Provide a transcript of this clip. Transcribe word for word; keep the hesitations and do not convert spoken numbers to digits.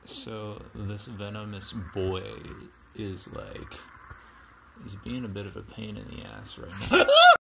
So this venomous boy is like, is being a bit of a pain in the ass right now.